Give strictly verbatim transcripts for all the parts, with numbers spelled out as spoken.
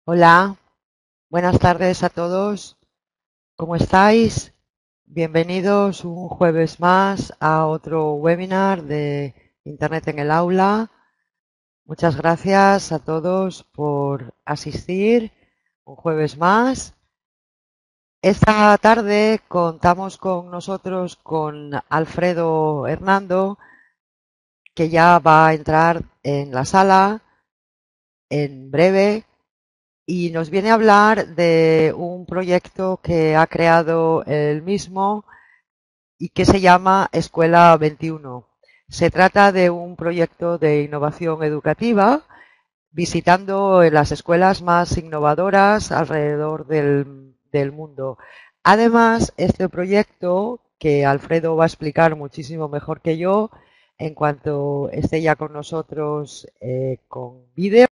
Hola, buenas tardes a todos. ¿Cómo estáis? Bienvenidos un jueves más a otro webinar de Internet en el aula. Muchas gracias a todos por asistir un jueves más. Esta tarde contamos con nosotros con Alfredo Hernando, que ya va a entrar en la sala en breve y nos viene a hablar de un proyecto que ha creado él mismo y que se llama Escuela veintiuno. Se trata de un proyecto de innovación educativa visitando las escuelas más innovadoras alrededor del, del mundo. Además, este proyecto, que Alfredo va a explicar muchísimo mejor que yo en cuanto esté ya con nosotros eh, con vídeo,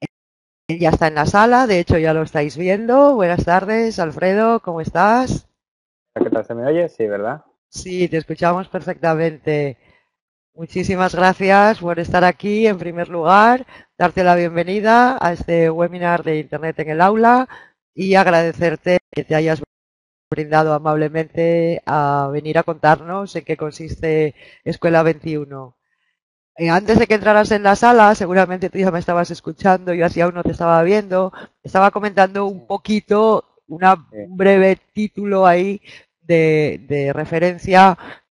él ya está en la sala, de hecho ya lo estáis viendo. Buenas tardes, Alfredo, ¿cómo estás? ¿Qué tal? ¿Se me oye? Sí, ¿verdad? Sí, te escuchamos perfectamente. Muchísimas gracias por estar aquí. En primer lugar, darte la bienvenida a este webinar de Internet en el aula y agradecerte que te hayas brindado amablemente a venir a contarnos en qué consiste Escuela veintiuno. Eh, Antes de que entraras en la sala, seguramente tú ya me estabas escuchando, yo así aún no te estaba viendo, estaba comentando un Sí, poquito, una, sí, un breve título ahí de, de referencia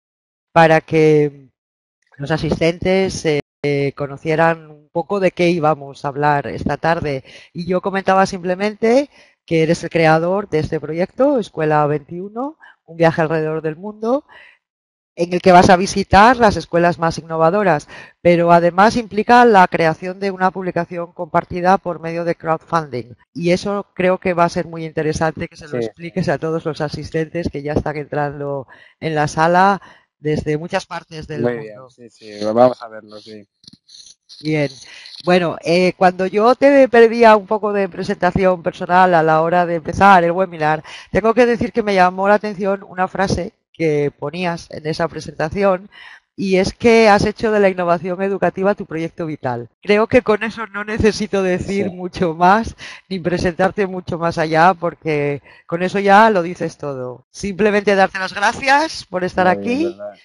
para que los asistentes eh, conocieran un poco de qué íbamos a hablar esta tarde. Y yo comentaba simplemente que eres el creador de este proyecto, Escuela veintiuno, un viaje alrededor del mundo, en el que vas a visitar las escuelas más innovadoras, pero además implica la creación de una publicación compartida por medio de crowdfunding. Y eso creo que va a ser muy interesante que se lo sí, expliques a todos los asistentes que ya están entrando en la sala desde muchas partes del muy bien, mundo. sí, sí, vamos a verlo, sí. Bien. Bueno, eh, cuando yo te pedía un poco de presentación personal a la hora de empezar el webinar, tengo que decir que me llamó la atención una frase que ponías en esa presentación y es que has hecho de la innovación educativa tu proyecto vital. Creo que con eso no necesito decir Sí, mucho más ni presentarte mucho más allá porque con eso ya lo dices todo. Simplemente darte las gracias por estar muy bien, aquí ¿verdad?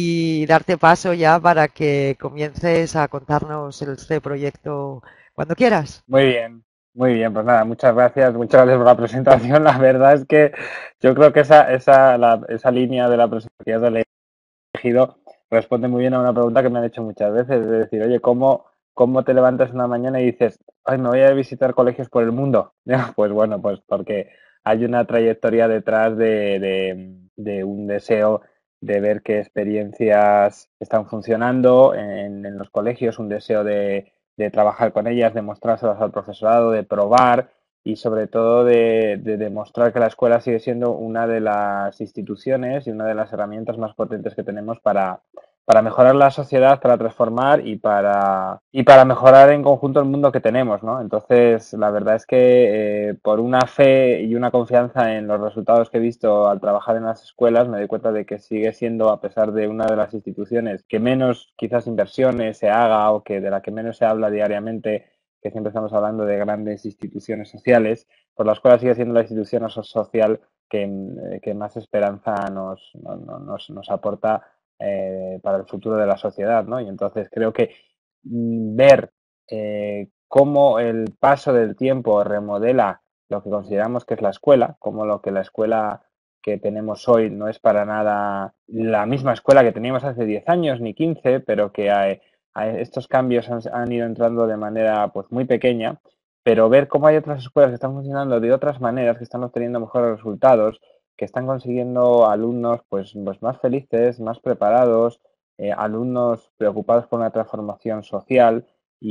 y darte paso ya para que comiences a contarnos el- este proyecto cuando quieras. Muy bien, muy bien, pues nada, muchas gracias, muchas gracias por la presentación. La verdad es que yo creo que esa, esa, la- esa línea de la presentación que has elegido responde muy bien a una pregunta que me han hecho muchas veces, es decir, oye, ¿cómo, cómo te levantas una mañana y dices, ay, me voy a visitar colegios por el mundo? Ya, pues bueno, pues porque hay una trayectoria detrás de, de, de un deseo de ver qué experiencias están funcionando en, en los colegios, un deseo de, de trabajar con ellas, de mostrárselas al profesorado, de probar y sobre todo de, de demostrar que la escuela sigue siendo una de las instituciones y una de las herramientas más potentes que tenemos para, para mejorar la sociedad, para transformar y para, y para mejorar en conjunto el mundo que tenemos, ¿no? Entonces, la verdad es que eh, por una fe y una confianza en los resultados que he visto al trabajar en las escuelas, me doy cuenta de que sigue siendo, a pesar de una de las instituciones que menos quizás inversiones se haga o que de la que menos se habla diariamente, que siempre estamos hablando de grandes instituciones sociales, pues la escuela sigue siendo la institución social que, eh, que más esperanza nos, nos, nos, nos aporta eh, para el futuro de la sociedad, ¿no? Y entonces creo que mm, ver eh, cómo el paso del tiempo remodela lo que consideramos que es la escuela, cómo lo que la escuela que tenemos hoy no es para nada la misma escuela que teníamos hace diez años ni quince, pero que hay, hay- estos cambios han, han ido entrando de manera pues muy pequeña, pero ver cómo hay otras escuelas que están funcionando de otras maneras, que están obteniendo mejores resultados, que están consiguiendo alumnos pues, pues más felices, más preparados, eh, alumnos preocupados por una transformación social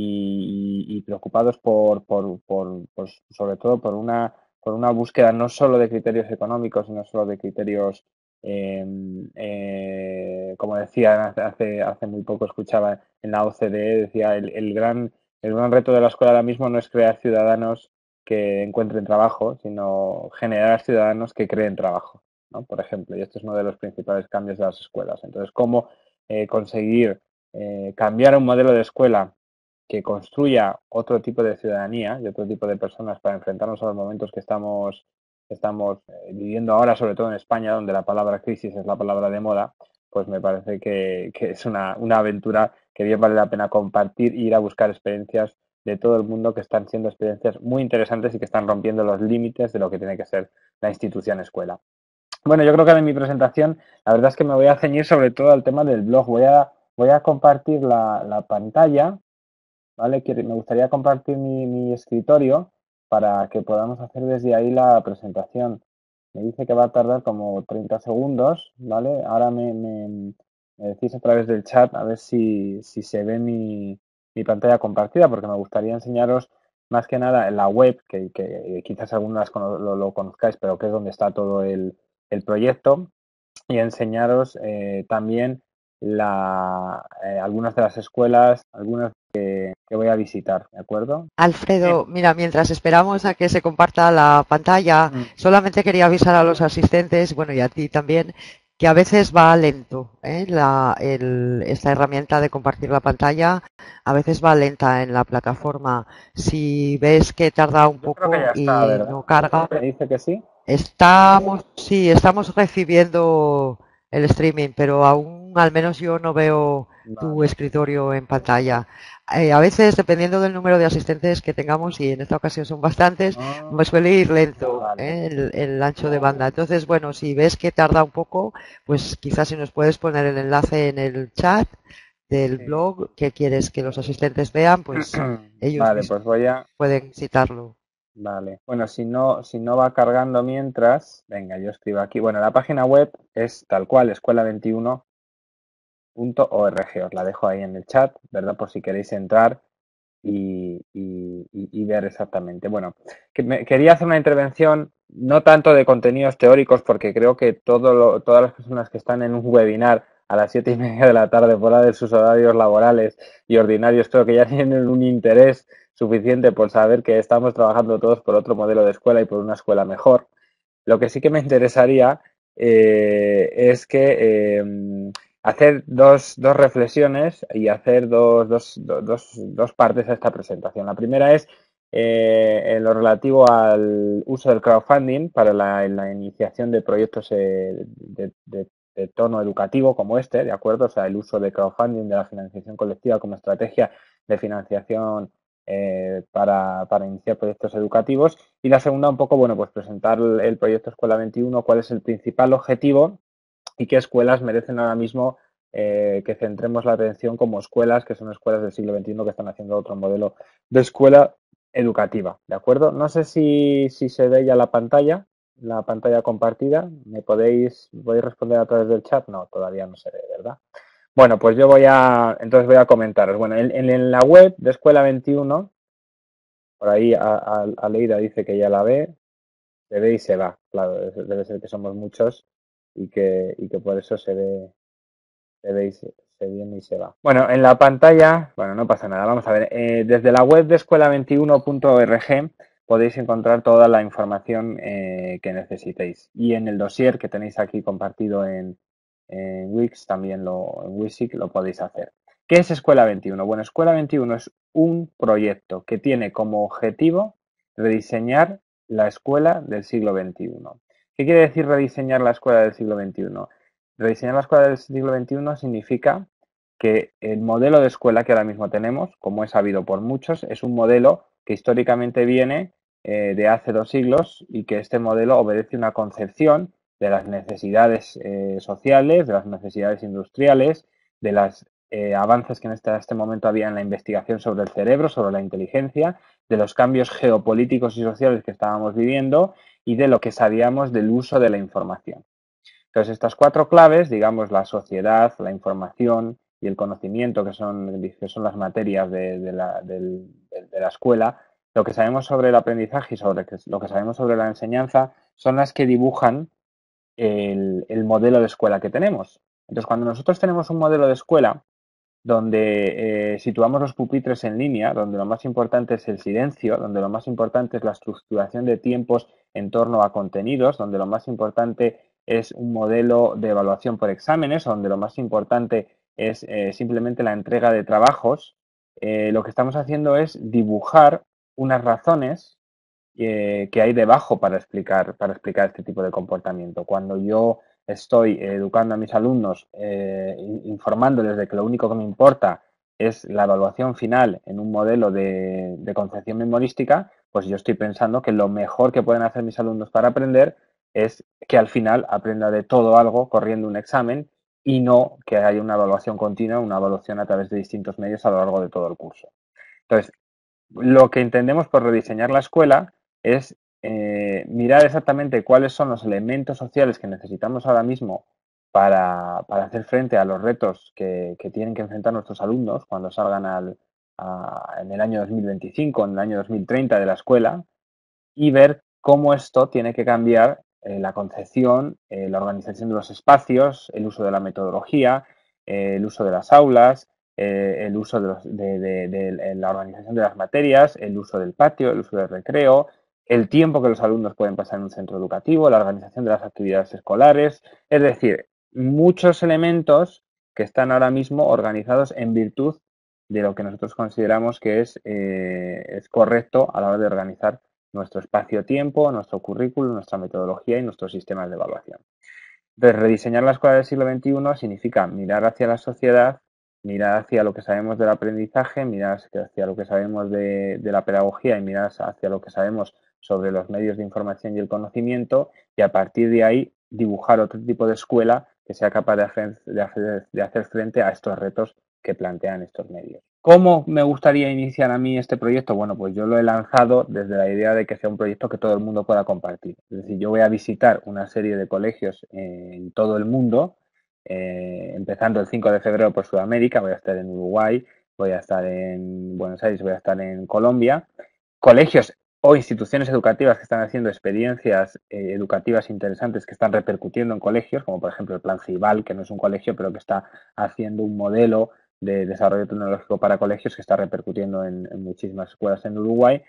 y, y- y preocupados por, por, por, pues, sobre todo por una, por una búsqueda no solo de criterios económicos, sino solo de criterios, eh, eh, como decía hace, hace hace muy poco, escuchaba en la O C D E, decía el, el gran, el gran reto de la escuela ahora mismo no es crear ciudadanos que encuentren trabajo, sino generar ciudadanos que creen trabajo, ¿no? Por ejemplo, y esto es uno de los principales cambios de las escuelas. Entonces, ¿cómo eh, conseguir eh, cambiar un modelo de escuela que construya otro tipo de ciudadanía y otro tipo de personas para enfrentarnos a los momentos que estamos, que estamos eh, viviendo ahora, sobre todo en España, donde la palabra crisis es la palabra de moda, pues me parece que, que es una, una aventura que bien vale la pena compartir e ir a buscar experiencias de todo el mundo que están siendo experiencias muy interesantes y que están rompiendo los límites de lo que tiene que ser la institución escuela. Bueno, yo creo que en mi presentación la verdad es que me voy a ceñir sobre todo al tema del blog. Voy a, voy a compartir la, la pantalla, ¿vale? Que me gustaría compartir mi, mi escritorio para que podamos hacer desde ahí la presentación. Me dice que va a tardar como treinta segundos, ¿vale? Ahora me, me, me decís a través del chat a ver si, si se ve mi, mi pantalla compartida, porque me gustaría enseñaros más que nada en la web, que, que quizás algunas lo, lo, conozcáis, pero que es donde está todo el, el proyecto, y enseñaros eh, también la, eh, algunas de las escuelas, algunas que, que voy a visitar, ¿de acuerdo? Alfredo, Bien. mira, mientras esperamos a que se comparta la pantalla, Mm. solamente quería avisar a los asistentes, bueno, y a ti también, que a veces va lento, ¿eh? La, el, esta herramienta de compartir la pantalla a veces va lenta en la plataforma. Si ves que tarda un Yo creo que poco ya está, y ¿verdad? no carga, Me dice que sí. estamos, sí, estamos recibiendo el streaming, pero aún al menos yo no veo tu Vale. escritorio en pantalla. Eh, a veces, dependiendo del número de asistentes que tengamos, y en esta ocasión son bastantes, me Ah, suele ir lento, vale. ¿eh? el, el ancho de banda. Entonces, bueno, si ves que tarda un poco, pues quizás si nos puedes poner el enlace en el chat del Sí. blog que quieres que los asistentes vean, pues ellos Vale, mismos pues voy a... pueden citarlo. Vale. Bueno, si no, si no va cargando mientras, venga, yo escribo aquí. Bueno, la página web es tal cual, escuela veintiuno punto org. Os la dejo ahí en el chat, ¿verdad? Por si queréis entrar y, y, y ver exactamente. Bueno, que me, quería hacer una intervención no tanto de contenidos teóricos, porque creo que todo lo, todas las personas que están en un webinar a las siete y media de la tarde, fuera de sus horarios laborales y ordinarios, creo que ya tienen un interés suficiente por saber que estamos trabajando todos por otro modelo de escuela y por una escuela mejor. Lo que sí que me interesaría eh, es que eh, hacer dos, dos reflexiones y hacer dos, dos, dos, dos partes a esta presentación. La primera es eh, en lo relativo al uso del crowdfunding para la, la iniciación de proyectos eh, de, de, de tono educativo como este, ¿de acuerdo? O sea, el uso de crowdfunding, de la financiación colectiva como estrategia de financiación eh, para, para iniciar proyectos educativos. Y la segunda, un poco, bueno, pues presentar el, el proyecto Escuela veintiuno, cuál es el principal objetivo y qué escuelas merecen ahora mismo eh, que centremos la atención como escuelas, que son escuelas del siglo veintiuno que están haciendo otro modelo de escuela educativa, ¿de acuerdo? No sé si, si se ve ya la pantalla, la pantalla compartida. ¿Me podéis, podéis responder a través del chat? No, todavía no se ve, ¿verdad? Bueno, pues yo voy a, entonces voy a comentaros. Bueno, en, en la web de Escuela veintiuno, por ahí a, a, Aleida dice que ya la ve, se ve y se va. Claro, debe ser que somos muchos y que, y que por eso se ve, se ve y se, se viene y se va. Bueno, en la pantalla, bueno, no pasa nada. Vamos a ver, eh, desde la web de escuela veintiuno punto org podéis encontrar toda la información eh, que necesitéis. Y en el dossier que tenéis aquí compartido en, en Wix, también lo, en Wixig lo podéis hacer. ¿Qué es Escuela veintiuno? Bueno, Escuela veintiuno es un proyecto que tiene como objetivo rediseñar la escuela del siglo veintiuno. ¿Qué quiere decir rediseñar la escuela del siglo veintiuno? Rediseñar la escuela del siglo veintiuno significa que el modelo de escuela que ahora mismo tenemos, como es sabido por muchos, es un modelo que históricamente viene eh, de hace dos siglos y que este modelo obedece una concepción de las necesidades eh, sociales, de las necesidades industriales, de los eh, avances que en este, este momento había en la investigación sobre el cerebro, sobre la inteligencia, de los cambios geopolíticos y sociales que estábamos viviendo y de lo que sabíamos del uso de la información. Entonces, estas cuatro claves, digamos, la sociedad, la información y el conocimiento, que son, que son las materias de, de, la, de, de la escuela, lo que sabemos sobre el aprendizaje y sobre lo que sabemos sobre la enseñanza son las que dibujan el, el modelo de escuela que tenemos. Entonces, cuando nosotros tenemos un modelo de escuela donde eh, situamos los pupitres en línea, donde lo más importante es el silencio, donde lo más importante es la estructuración de tiempos en torno a contenidos, donde lo más importante es un modelo de evaluación por exámenes, donde lo más importante es eh, simplemente la entrega de trabajos, eh, lo que estamos haciendo es dibujar unas razones eh, que hay debajo para explicar, para explicar este tipo de comportamiento. Cuando yo estoy educando a mis alumnos, eh, informándoles de que lo único que me importa es la evaluación final en un modelo de, de concepción memorística, pues yo estoy pensando que lo mejor que pueden hacer mis alumnos para aprender es que al final aprenda de todo algo corriendo un examen y no que haya una evaluación continua, una evaluación a través de distintos medios a lo largo de todo el curso. Entonces, lo que entendemos por rediseñar la escuela es eh, mirar exactamente cuáles son los elementos sociales que necesitamos ahora mismo para, para hacer frente a los retos que, que, tienen que enfrentar nuestros alumnos cuando salgan al, a, en el año dos mil veinticinco, en el año dos mil treinta de la escuela, y ver cómo esto tiene que cambiar eh, la concepción, eh, la organización de los espacios, el uso de la metodología, eh, el uso de las aulas, eh, el uso de, los, de, de, de, la organización de las materias, el uso del patio, el uso del recreo, el tiempo que los alumnos pueden pasar en un centro educativo, la organización de las actividades escolares, es decir, muchos elementos que están ahora mismo organizados en virtud de lo que nosotros consideramos que es, eh, es correcto a la hora de organizar nuestro espacio-tiempo, nuestro currículum, nuestra metodología y nuestros sistemas de evaluación. Entonces, rediseñar la escuela del siglo veintiuno significa mirar hacia la sociedad, mirar hacia lo que sabemos del aprendizaje, mirar hacia lo que sabemos de, de la pedagogía y mirar hacia lo que sabemos sobre los medios de información y el conocimiento, y a partir de ahí dibujar otro tipo de escuela que sea capaz de hacer, de hacer, de hacer frente a estos retos que plantean estos medios. ¿Cómo me gustaría iniciar a mí este proyecto? Bueno, pues yo lo he lanzado desde la idea de que sea un proyecto que todo el mundo pueda compartir. Es decir, yo voy a visitar una serie de colegios en todo el mundo, eh, empezando el cinco de febrero por Sudamérica, voy a estar en Uruguay, voy a estar en Buenos Aires, voy a estar en Colombia. Colegios o instituciones educativas que están haciendo experiencias eh, educativas interesantes que están repercutiendo en colegios, como por ejemplo el Plan Ceibal, que no es un colegio, pero que está haciendo un modelo de desarrollo tecnológico para colegios que está repercutiendo en, en muchísimas escuelas en Uruguay,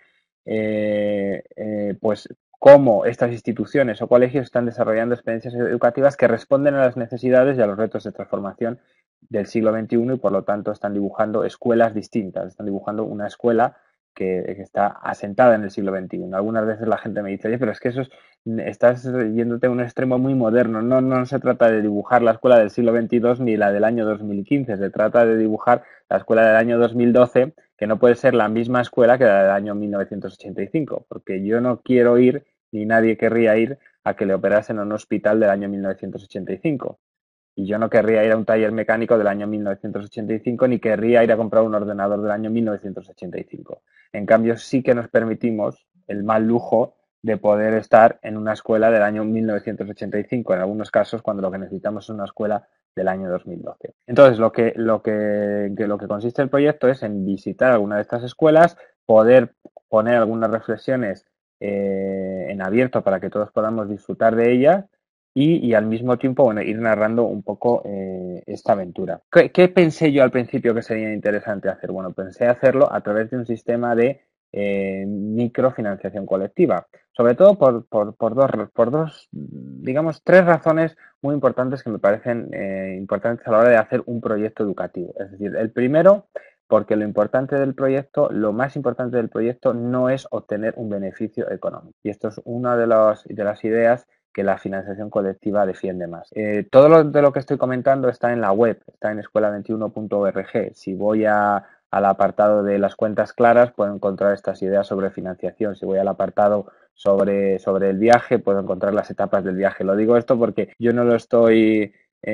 eh, eh, pues cómo estas instituciones o colegios están desarrollando experiencias educativas que responden a las necesidades y a los retos de transformación del siglo veintiuno y por lo tanto están dibujando escuelas distintas, están dibujando una escuela que, que está asentada en el siglo veintiuno. Algunas veces la gente me dice, oye, pero es que eso es, estás yéndote a un extremo muy moderno. No, no se trata de dibujar la escuela del siglo veintidós ni la del año dos mil quince, se trata de dibujar la escuela del año dos mil doce, que no puede ser la misma escuela que la del año mil novecientos ochenta y cinco, porque yo no quiero ir, ni nadie querría ir, a que le operasen en un hospital del año mil novecientos ochenta y cinco. Y yo no querría ir a un taller mecánico del año mil novecientos ochenta y cinco, ni querría ir a comprar un ordenador del año mil novecientos ochenta y cinco. En cambio, sí que nos permitimos el mal lujo de poder estar en una escuela del año mil novecientos ochenta y cinco, en algunos casos cuando lo que necesitamos es una escuela del año dos mil doce. Entonces, lo que, lo que, que lo que consiste el proyecto es en visitar alguna de estas escuelas, poder poner algunas reflexiones eh, en abierto para que todos podamos disfrutar de ellas y, y al mismo tiempo, bueno, ir narrando un poco eh, esta aventura. ¿Qué, ¿Qué pensé yo al principio que sería interesante hacer? Bueno, pensé hacerlo a través de un sistema de eh, microfinanciación colectiva, sobre todo por, por, por, dos, por dos, digamos, tres razones muy importantes que me parecen eh, importantes a la hora de hacer un proyecto educativo. Es decir, el primero, porque lo importante del proyecto, lo más importante del proyecto no es obtener un beneficio económico. Y esto es una de, los, de las ideas que la financiación colectiva defiende más. Eh, todo lo de lo que estoy comentando está en la web, está en escuela veintiuno punto org. Si voy a, al apartado de las cuentas claras, puedo encontrar estas ideas sobre financiación. Si voy al apartado sobre, sobre el viaje, puedo encontrar las etapas del viaje. Lo digo esto porque yo no lo estoy...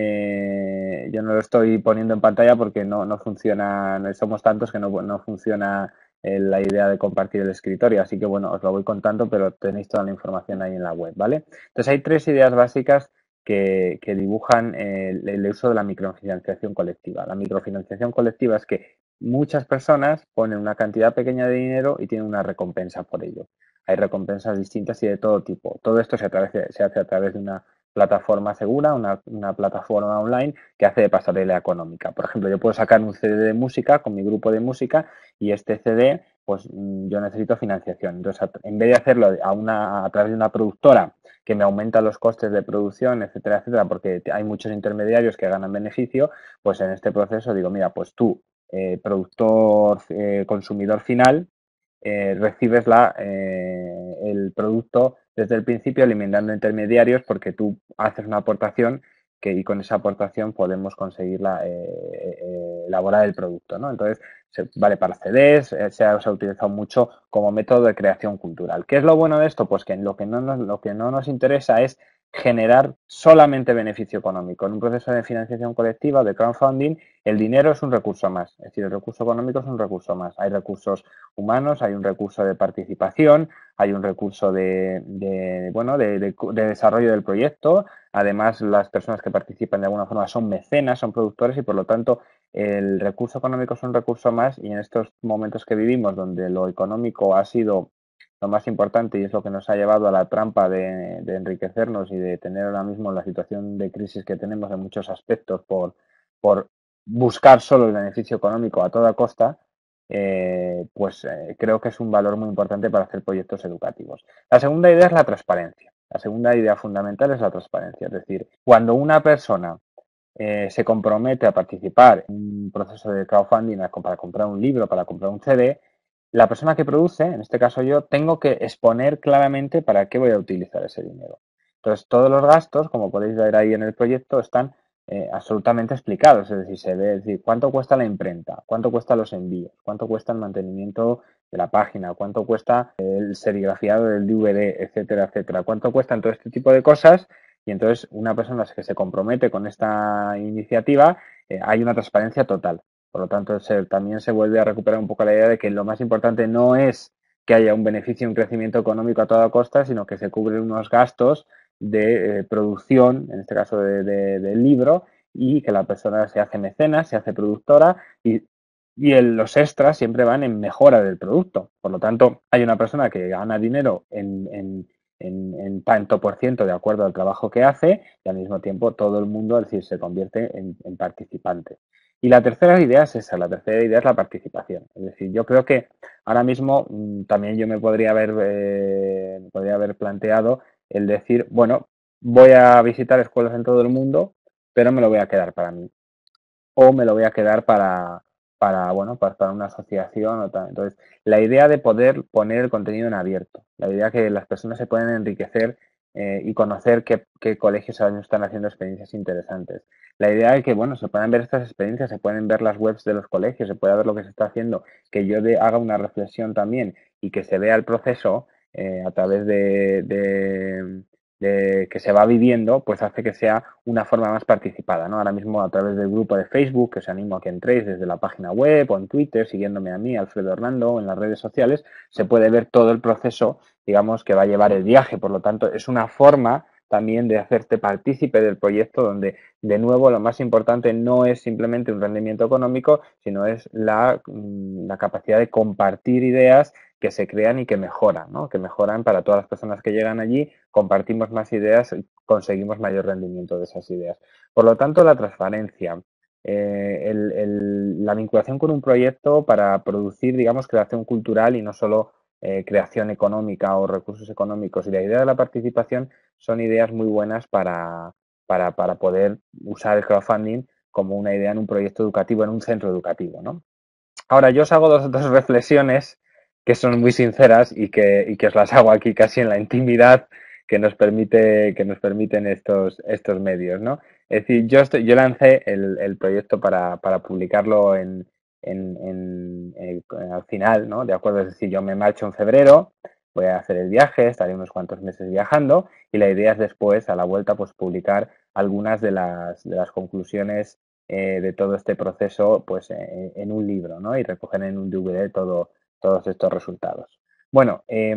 Eh, yo no lo estoy poniendo en pantalla porque no, no funciona, somos tantos que no, no funciona la idea de compartir el escritorio, así que bueno, os lo voy contando, pero tenéis toda la información ahí en la web, ¿vale? Entonces hay tres ideas básicas que, que dibujan el, el uso de la microfinanciación colectiva. La microfinanciación colectiva es que muchas personas ponen una cantidad pequeña de dinero y tienen una recompensa por ello. Hay recompensas distintas y de todo tipo. Todo esto se, través, se hace a través de una plataforma segura, una, una, plataforma online que hace de pasarela económica. Por ejemplo, yo puedo sacar un C D de música con mi grupo de música y este C D, pues yo necesito financiación. Entonces, en vez de hacerlo a, una, a través de una productora que me aumenta los costes de producción, etcétera, etcétera, porque hay muchos intermediarios que ganan beneficio, pues en este proceso digo, mira, pues tú eh, productor, eh, consumidor final, eh, recibes la, eh, el producto desde el principio eliminando intermediarios porque tú haces una aportación que, y con esa aportación podemos conseguir la, eh, eh, elaborar el producto, ¿no? Entonces, se, vale para C Ds, eh, se, ha, se ha utilizado mucho como método de creación cultural. ¿Qué es lo bueno de esto? Pues que lo que no nos, lo que no nos interesa es generar solamente beneficio económico. En un proceso de financiación colectiva, de crowdfunding, el dinero es un recurso más, es decir, el recurso económico es un recurso más. Hay recursos humanos, hay un recurso de participación, hay un recurso de, de bueno, de, de, de desarrollo del proyecto. Además, las personas que participan de alguna forma son mecenas, son productores y por lo tanto el recurso económico es un recurso más y en estos momentos que vivimos donde lo económico ha sido lo más importante y es lo que nos ha llevado a la trampa de, de enriquecernos y de tener ahora mismo la situación de crisis que tenemos en muchos aspectos por, por buscar solo el beneficio económico a toda costa, eh, pues eh, creo que es un valor muy importante para hacer proyectos educativos. La segunda idea es la transparencia. La segunda idea fundamental es la transparencia. Es decir, cuando una persona eh, se compromete a participar en un proceso de crowdfunding para comprar un libro, para comprar un C D, la persona que produce, en este caso yo, tengo que exponer claramente para qué voy a utilizar ese dinero. Entonces, todos los gastos, como podéis ver ahí en el proyecto, están eh, absolutamente explicados. Es decir, se ve, es decir, cuánto cuesta la imprenta, cuánto cuesta los envíos, cuánto cuesta el mantenimiento de la página, cuánto cuesta el serigrafiado del D V D, etcétera, etcétera, cuánto cuestan todo este tipo de cosas. Y entonces, una persona que se compromete con esta iniciativa, eh, hay una transparencia total. Por lo tanto, se, también se vuelve a recuperar un poco la idea de que lo más importante no es que haya un beneficio, un crecimiento económico a toda costa, sino que se cubren unos gastos de eh, producción, en este caso del de, de libro, y que la persona se hace mecenas, se hace productora y, y el, los extras siempre van en mejora del producto. Por lo tanto, hay una persona que gana dinero en, en, en, en tanto por ciento de acuerdo al trabajo que hace y al mismo tiempo todo el mundo, es decir, se convierte en, en participante. Y la tercera idea es esa, la tercera idea es la participación. Es decir, yo creo que ahora mismo mmm, también yo me podría haber, eh, podría haber planteado el decir, bueno, voy a visitar escuelas en todo el mundo, pero me lo voy a quedar para mí. O me lo voy a quedar para, para bueno, para, para una asociación o tal. Entonces, la idea de poder poner el contenido en abierto, la idea que las personas se pueden enriquecer eh, y conocer qué, qué colegios ahora mismo están haciendo experiencias interesantes. La idea de que, bueno, se puedan ver estas experiencias, se pueden ver las webs de los colegios, se pueda ver lo que se está haciendo, que yo de, haga una reflexión también y que se vea el proceso eh, a través de, de, de, que se va viviendo, pues hace que sea una forma más participada, ¿no? Ahora mismo a través del grupo de Facebook, que os animo a que entréis desde la página web o en Twitter, siguiéndome a mí, Alfredo Hernando, en las redes sociales, se puede ver todo el proceso, digamos, que va a llevar el viaje. Por lo tanto, es una forma también de hacerte partícipe del proyecto donde, de nuevo, lo más importante no es simplemente un rendimiento económico, sino es la, la capacidad de compartir ideas que se crean y que mejoran, ¿no? Que mejoran para todas las personas que llegan allí, compartimos más ideas y conseguimos mayor rendimiento de esas ideas. Por lo tanto, la transparencia, eh, el, el, la vinculación con un proyecto para producir, digamos, creación cultural y no solo eh, creación económica o recursos económicos. Y la idea de la participación son ideas muy buenas para, para, para poder usar el crowdfunding como una idea en un proyecto educativo, en un centro educativo, ¿no? Ahora, yo os hago dos, dos reflexiones que son muy sinceras y que, y que os las hago aquí casi en la intimidad que nos permite, que nos permiten estos, estos medios, ¿no? Es decir, yo, estoy, yo lancé el, el proyecto para, para publicarlo en, en, en, en, al final, ¿no? De acuerdo, es decir, yo me marcho en febrero, voy a hacer el viaje, estaré unos cuantos meses viajando y la idea es después, a la vuelta, pues publicar algunas de las, de las conclusiones eh, de todo este proceso pues eh, en un libro, ¿no? Y recoger en un D V D todo, todos estos resultados. Bueno, eh,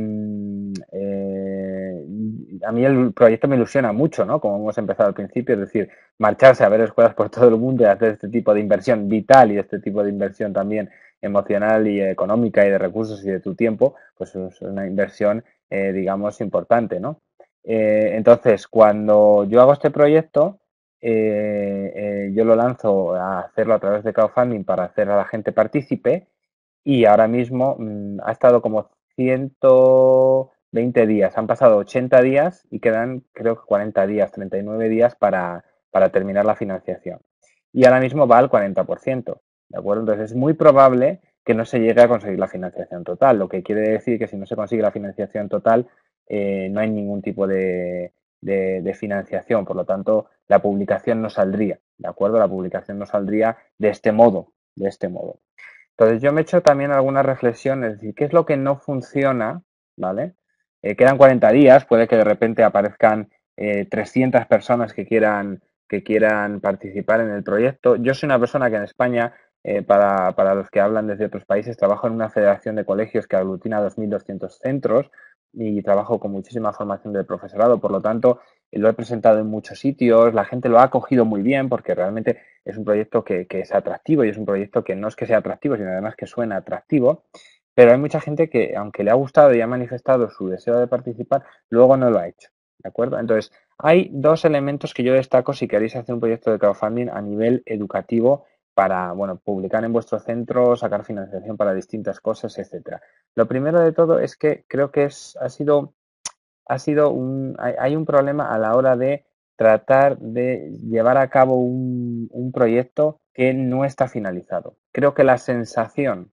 eh, a mí el proyecto me ilusiona mucho, ¿no? Como hemos empezado al principio, es decir, marcharse a ver escuelas por todo el mundo y hacer este tipo de inversión vital y este tipo de inversión también emocional y económica y de recursos y de tu tiempo, pues es una inversión, eh, digamos, importante, ¿no? Eh, entonces, cuando yo hago este proyecto, eh, eh, yo lo lanzo a hacerlo a través de crowdfunding para hacer a la gente partícipe y ahora mismo mmm, ha estado como ciento veinte días, han pasado ochenta días y quedan creo que cuarenta días, treinta y nueve días para, para terminar la financiación. Y ahora mismo va al cuarenta por ciento. ¿de acuerdo? Entonces es muy probable que no se llegue a conseguir la financiación total, lo que quiere decir que si no se consigue la financiación total, eh, no hay ningún tipo de, de, de financiación, por lo tanto, la publicación no saldría, ¿de acuerdo? La publicación no saldría de este modo, de este modo. Entonces yo me he hecho también algunas reflexiones, es decir, ¿qué es lo que no funciona? ¿Vale? Eh, quedan cuarenta días, puede que de repente aparezcan eh, trescientas personas que quieran, que quieran participar en el proyecto. Yo soy una persona que en España, eh, para, para los que hablan desde otros países, trabajo en una federación de colegios que aglutina dos mil doscientos centros y trabajo con muchísima formación del profesorado, por lo tanto, eh, lo he presentado en muchos sitios, la gente lo ha acogido muy bien porque realmente es un proyecto que, que es atractivo y es un proyecto que no es que sea atractivo, sino además que suena atractivo, pero hay mucha gente que, aunque le ha gustado y ha manifestado su deseo de participar, luego no lo ha hecho, ¿de acuerdo? Entonces, hay dos elementos que yo destaco si queréis hacer un proyecto de crowdfunding a nivel educativo para, bueno, publicar en vuestro centro, sacar financiación para distintas cosas, etcétera. Lo primero de todo es que creo que es, ha sido, ha sido un, hay, hay un problema a la hora de tratar de llevar a cabo un, un proyecto que no está finalizado. Creo que la sensación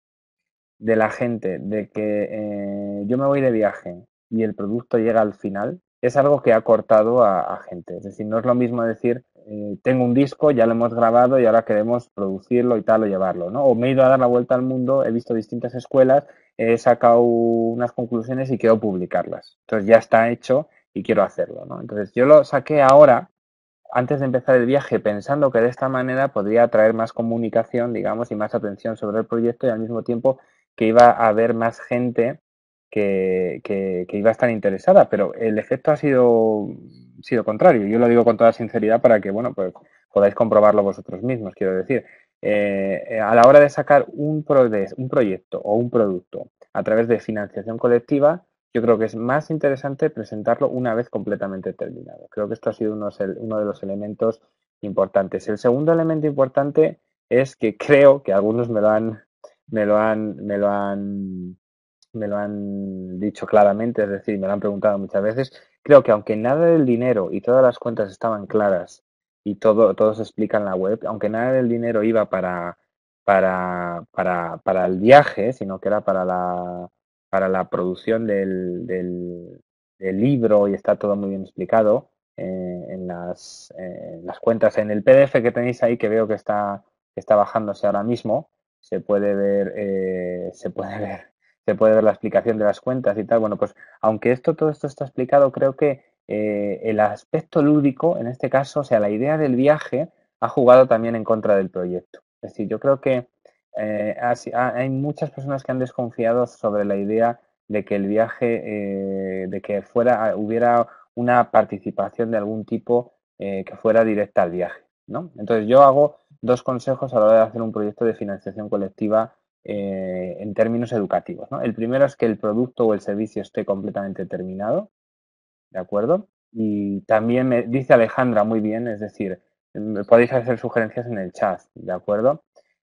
de la gente de que eh, yo me voy de viaje y el producto llega al final es algo que ha cortado a, a gente. Es decir, no es lo mismo decir, eh, tengo un disco, ya lo hemos grabado y ahora queremos producirlo y tal o llevarlo, ¿no? O me he ido a dar la vuelta al mundo, he visto distintas escuelas, he sacado unas conclusiones y quiero publicarlas. Entonces ya está hecho y quiero hacerlo, ¿no? Entonces yo lo saqué ahora antes de empezar el viaje pensando que de esta manera podría atraer más comunicación, digamos, y más atención sobre el proyecto y al mismo tiempo que iba a haber más gente que, que, que iba a estar interesada, pero el efecto ha sido, sido contrario. Yo lo digo con toda sinceridad para que, bueno, pues podáis comprobarlo vosotros mismos, quiero decir. Eh, a la hora de sacar un, pro un proyecto o un producto a través de financiación colectiva, yo creo que es más interesante presentarlo una vez completamente terminado. Creo que esto ha sido uno, uno de los elementos importantes. El segundo elemento importante es que creo que algunos me lo han, me lo han, me lo han, me lo han dicho claramente, es decir, me lo han preguntado muchas veces. Creo que aunque nada del dinero y todas las cuentas estaban claras y todo, todo se explica en la web, aunque nada del dinero iba para, para, para, para el viaje, sino que era para la, para la producción del, del, del libro y está todo muy bien explicado eh, en, las, eh, en las cuentas. En el P D F que tenéis ahí, que veo que está, que está bajándose ahora mismo, se puede ver, eh, se puede ver, se puede ver la explicación de las cuentas y tal. Bueno, pues aunque esto, todo esto está explicado, creo que eh, el aspecto lúdico, en este caso, o sea, la idea del viaje, ha jugado también en contra del proyecto. Es decir, yo creo que eh, así, hay muchas personas que han desconfiado sobre la idea de que el viaje, eh, de que fuera, hubiera una participación de algún tipo eh, que fuera directa al viaje, ¿no? Entonces yo hago dos consejos a la hora de hacer un proyecto de financiación colectiva eh, en términos educativos, ¿no? El primero es que el producto o el servicio esté completamente terminado, ¿de acuerdo? Y también me dice Alejandra muy bien, es decir, podéis hacer sugerencias en el chat, ¿de acuerdo?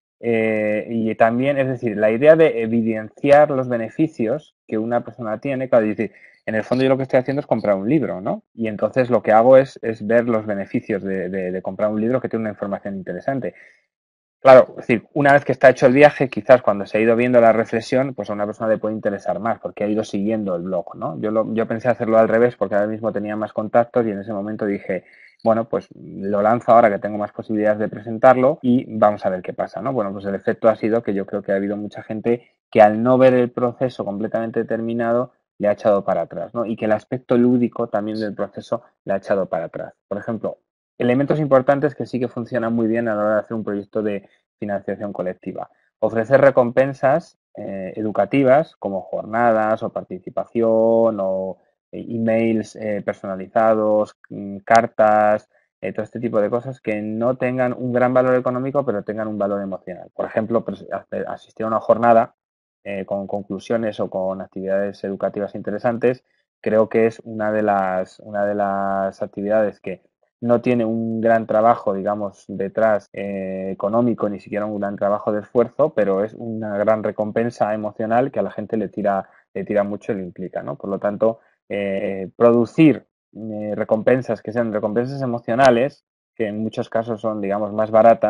Eh, y también, es decir, la idea de evidenciar los beneficios que una persona tiene, claro, es decir, en el fondo yo lo que estoy haciendo es comprar un libro, ¿no? Y entonces lo que hago es, es ver los beneficios de, de, de comprar un libro que tiene una información interesante. Claro, es decir, una vez que está hecho el viaje, quizás cuando se ha ido viendo la reflexión, pues a una persona le puede interesar más porque ha ido siguiendo el blog, ¿no? Yo, lo, yo pensé hacerlo al revés porque ahora mismo tenía más contactos y en ese momento dije, bueno, pues lo lanzo ahora que tengo más posibilidades de presentarlo y vamos a ver qué pasa, ¿no? Bueno, pues el efecto ha sido que yo creo que ha habido mucha gente que al no ver el proceso completamente terminado le ha echado para atrás, ¿no? Y que el aspecto lúdico también del proceso le ha echado para atrás. Por ejemplo, elementos importantes que sí que funcionan muy bien a la hora de hacer un proyecto de financiación colectiva. Ofrecer recompensas eh, educativas como jornadas o participación o eh, emails eh, personalizados, mm, cartas, eh, todo este tipo de cosas que no tengan un gran valor económico pero tengan un valor emocional. Por ejemplo, asistir a una jornada eh, con conclusiones o con actividades educativas interesantes, creo que es una de las, una de las actividades que no tiene un gran trabajo, digamos, detrás eh, económico, ni siquiera un gran trabajo de esfuerzo, pero es una gran recompensa emocional que a la gente le tira, le tira mucho y le implica, ¿no? Por lo tanto, eh, producir eh, recompensas que sean recompensas emocionales, que en muchos casos son, digamos, más baratas,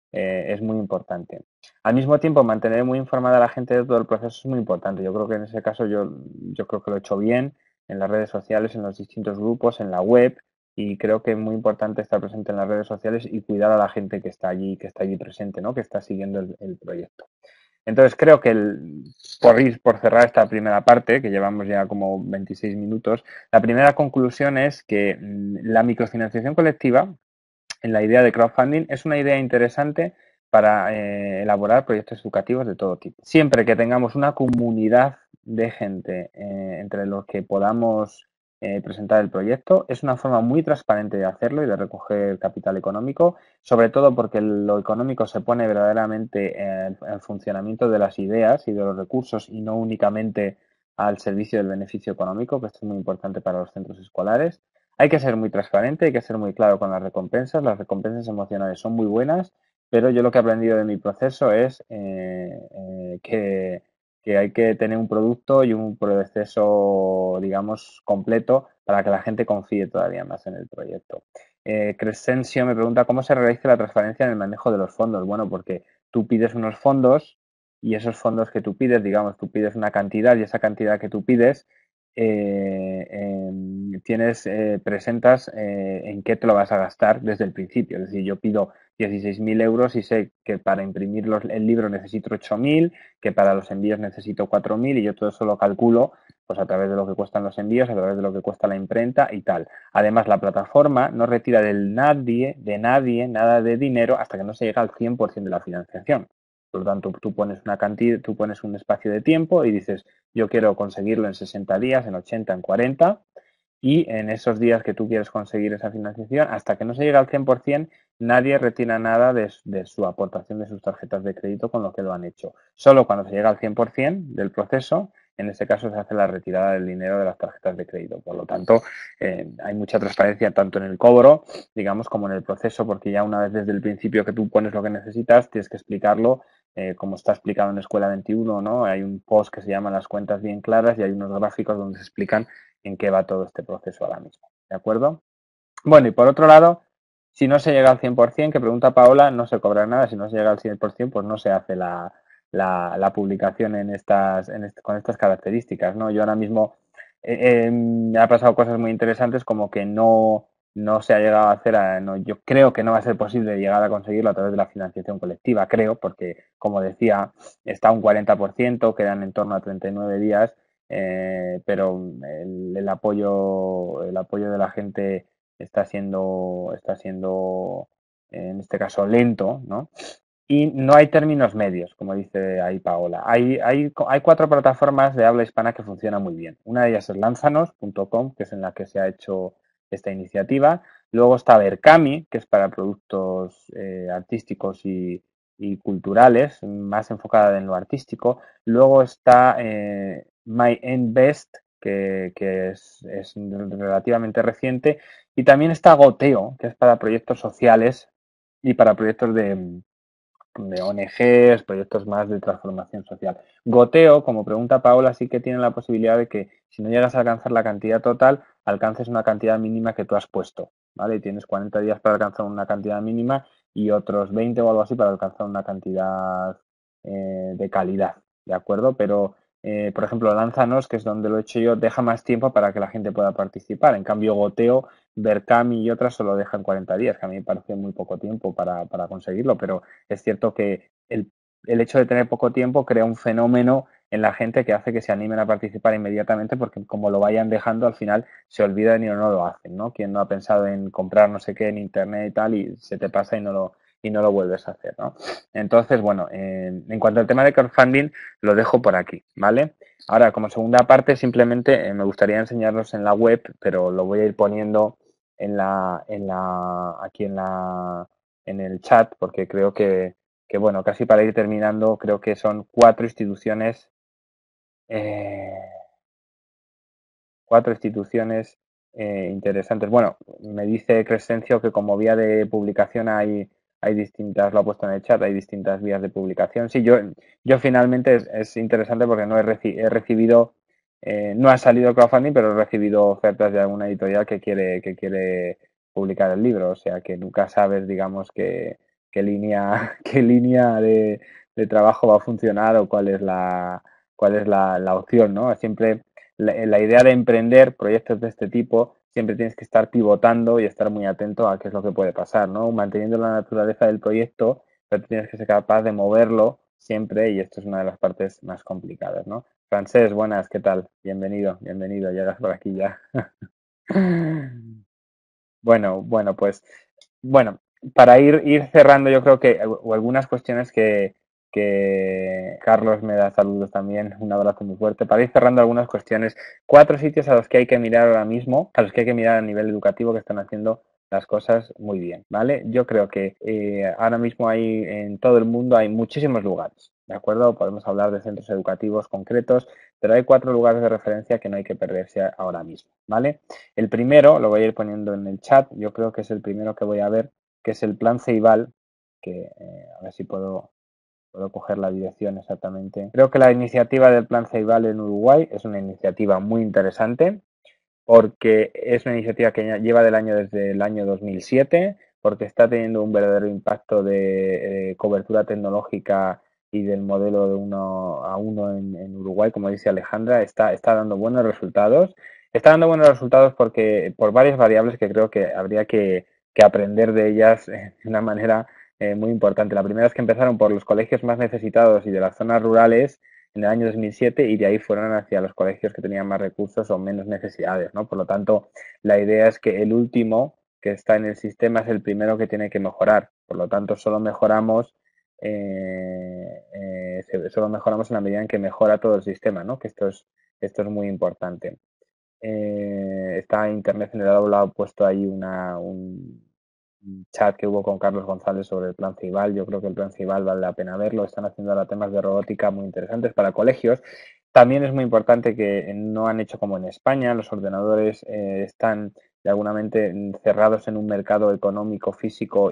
eh, es muy importante. Al mismo tiempo, mantener muy informada a la gente de todo el proceso es muy importante. Yo creo que en ese caso yo, yo creo que lo he hecho bien en las redes sociales, en los distintos grupos, en la web, y creo que es muy importante estar presente en las redes sociales y cuidar a la gente que está allí, que está allí presente, ¿no? Que está siguiendo el, el proyecto. Entonces creo que el, por ir por cerrar esta primera parte, que llevamos ya como veintiséis minutos, la primera conclusión es que mm, la microfinanciación colectiva, en la idea de crowdfunding, es una idea interesante para eh, elaborar proyectos educativos de todo tipo. Siempre que tengamos una comunidad de gente eh, entre los que podamos eh, presentar el proyecto, es una forma muy transparente de hacerlo y de recoger capital económico, sobre todo porque lo económico se pone verdaderamente en el funcionamiento de las ideas y de los recursos y no únicamente al servicio del beneficio económico, que esto es muy importante para los centros escolares. Hay que ser muy transparente, hay que ser muy claro con las recompensas. Las recompensas emocionales son muy buenas, pero yo lo que he aprendido de mi proceso es eh, eh, que, que hay que tener un producto y un proceso, digamos, completo para que la gente confíe todavía más en el proyecto. Eh, Crescencio me pregunta cómo se realiza la transparencia en el manejo de los fondos. Bueno, porque tú pides unos fondos y esos fondos que tú pides, digamos, tú pides una cantidad y esa cantidad que tú pides eh, eh, tienes, eh, presentas eh, en qué te lo vas a gastar desde el principio. Es decir, yo pido dieciséis mil euros y sé que para imprimir los, el libro necesito ocho mil, que para los envíos necesito cuatro mil y yo todo eso lo calculo pues a través de lo que cuestan los envíos, a través de lo que cuesta la imprenta y tal. Además, la plataforma no retira del nadie, de nadie, nada de dinero hasta que no se llega al cien por ciento de la financiación. Por lo tanto, tú pones una cantidad, tú pones un espacio de tiempo y dices, yo quiero conseguirlo en sesenta días, en ochenta, en cuarenta, y en esos días que tú quieres conseguir esa financiación, hasta que no se llegue al cien por ciento, nadie retira nada de, de su aportación de sus tarjetas de crédito con lo que lo han hecho. Solo cuando se llega al cien por ciento del proceso, en ese caso se hace la retirada del dinero de las tarjetas de crédito. Por lo tanto, eh, hay mucha transparencia tanto en el cobro, digamos, como en el proceso, porque ya una vez desde el principio que tú pones lo que necesitas, tienes que explicarlo eh, como está explicado en Escuela veintiuno, ¿no? Hay un post que se llama Las cuentas bien claras y hay unos gráficos donde se explican en qué va todo este proceso ahora mismo. ¿De acuerdo? Bueno, y por otro lado, si no se llega al cien por ciento, que pregunta Paola, no se cobra nada. Si no se llega al cien por ciento, pues no se hace la, la, la publicación en estas, en este, con estas características, ¿no? Yo ahora mismo eh, eh, me ha pasado cosas muy interesantes como que no, no se ha llegado a hacer, a, no, yo creo que no va a ser posible llegar a conseguirlo a través de la financiación colectiva, creo, porque como decía, está un cuarenta por ciento, quedan en torno a treinta y nueve días, eh, pero el, el apoyo, el apoyo de la gente está siendo, está siendo en este caso lento, ¿no? Y no hay términos medios, como dice ahí Paola. Hay, hay, hay cuatro plataformas de habla hispana que funcionan muy bien. Una de ellas es lanzanos punto com, que es en la que se ha hecho esta iniciativa. Luego está Berkami, que es para productos eh, artísticos y, y, culturales, más enfocada en lo artístico. Luego está eh, MyEndBest, que, que es, es relativamente reciente. Y también está Goteo, que es para proyectos sociales y para proyectos de, de O N Ges, proyectos más de transformación social. Goteo, como pregunta Paola, sí que tiene la posibilidad de que si no llegas a alcanzar la cantidad total, alcances una cantidad mínima que tú has puesto, ¿vale? Y tienes cuarenta días para alcanzar una cantidad mínima y otros veinte o algo así para alcanzar una cantidad eh, de calidad, ¿de acuerdo? Pero, eh, por ejemplo, Lánzanos, que es donde lo he hecho yo, deja más tiempo para que la gente pueda participar. En cambio, Goteo, Berkami y otras solo dejan cuarenta días, que a mí me parece muy poco tiempo para, para conseguirlo, pero es cierto que el, el hecho de tener poco tiempo crea un fenómeno en la gente que hace que se animen a participar inmediatamente porque como lo vayan dejando al final se olvidan y no lo hacen, ¿no? Quien no ha pensado en comprar no sé qué en internet y tal y se te pasa y no lo, y no lo vuelves a hacer, ¿no? Entonces, bueno, eh, en cuanto al tema de crowdfunding lo dejo por aquí, ¿vale? Ahora, como segunda parte, simplemente eh, me gustaría enseñarlos en la web, pero lo voy a ir poniendo en la, en la, aquí en la, en el chat, porque creo que, que, bueno, casi para ir terminando, creo que son cuatro instituciones, eh, cuatro instituciones eh, interesantes. Bueno, me dice Crescencio que como vía de publicación hay, hay distintas, lo ha puesto en el chat, hay distintas vías de publicación. Sí, yo, yo finalmente es, es interesante porque no he, reci he recibido, eh, no ha salido crowdfunding, pero he recibido ofertas de alguna editorial que quiere, que quiere publicar el libro, o sea que nunca sabes, digamos, que qué línea, qué línea de, de trabajo va a funcionar o cuál es la, cuál es la, la opción, ¿no? Siempre la, la idea de emprender proyectos de este tipo, siempre tienes que estar pivotando y estar muy atento a qué es lo que puede pasar, ¿no? Manteniendo la naturaleza del proyecto, pero tú tienes que ser capaz de moverlo siempre y esto es una de las partes más complicadas, ¿no? Francés, buenas, ¿qué tal? Bienvenido, bienvenido, llegas por aquí ya. Bueno, bueno, pues, bueno, para ir, ir cerrando, yo creo que o algunas cuestiones que, que Carlos me da saludos también, un abrazo muy fuerte. Para ir cerrando algunas cuestiones, cuatro sitios a los que hay que mirar ahora mismo, a los que hay que mirar a nivel educativo que están haciendo las cosas muy bien, ¿vale? Yo creo que eh, ahora mismo hay en todo el mundo hay muchísimos lugares, ¿de acuerdo? Podemos hablar de centros educativos concretos, pero hay cuatro lugares de referencia que no hay que perderse ahora mismo, ¿vale? El primero, lo voy a ir poniendo en el chat, yo creo que es el primero que voy a ver, que es el plan Ceibal, que eh, a ver si puedo, puedo coger la dirección exactamente. Creo que la iniciativa del plan Ceibal en Uruguay es una iniciativa muy interesante porque es una iniciativa que lleva del año desde el año dos mil siete, porque está teniendo un verdadero impacto de eh, cobertura tecnológica y del modelo de uno a uno en, en Uruguay, como dice Alejandra, está, está dando buenos resultados. Está dando buenos resultados porque por varias variables que creo que habría que, que aprender de ellas de una manera eh, muy importante. La primera es que empezaron por los colegios más necesitados y de las zonas rurales en el año dos mil siete y de ahí fueron hacia los colegios que tenían más recursos o menos necesidades, ¿no? Por lo tanto, la idea es que el último que está en el sistema es el primero que tiene que mejorar. Por lo tanto, solo mejoramos eh, eh, solo mejoramos en la medida en que mejora todo el sistema, ¿no? Que esto es, esto es muy importante. Eh, está Internet en el aula, ha puesto ahí una, un, un chat que hubo con Carlos González sobre el plan Ceibal. Yo creo que el plan Ceibal vale la pena verlo. Están haciendo ahora temas de robótica muy interesantes para colegios. También es muy importante que no han hecho como en España. Los ordenadores eh, están de alguna mente cerrados en un mercado económico, físico y,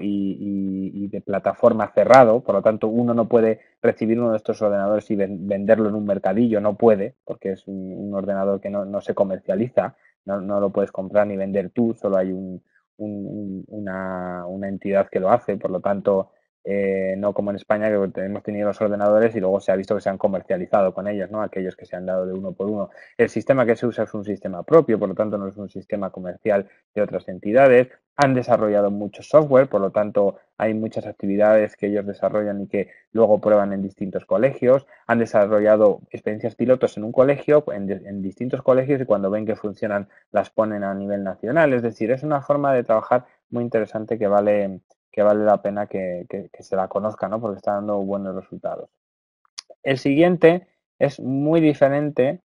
y, y, de plataforma cerrado. Por lo tanto, uno no puede recibir uno de estos ordenadores y ven, venderlo en un mercadillo. No puede, porque es un, un ordenador que no, no se comercializa. No, no, lo puedes comprar ni vender tú. Solo hay un, un, una, una, entidad que lo hace. Por lo tanto, eh, no como en España, que hemos tenido los ordenadores y luego se ha visto que se han comercializado con ellos, ¿no? Aquellos que se han dado de uno por uno. El sistema que se usa es un sistema propio, por lo tanto no es un sistema comercial de otras entidades. Han desarrollado mucho software, por lo tanto hay muchas actividades que ellos desarrollan y que luego prueban en distintos colegios. Han desarrollado experiencias pilotos en un colegio, en, en distintos colegios y cuando ven que funcionan las ponen a nivel nacional. Es decir, es una forma de trabajar muy interesante que vale que vale la pena que, que, que se la conozca, ¿no? Porque está dando buenos resultados. El siguiente es muy diferente,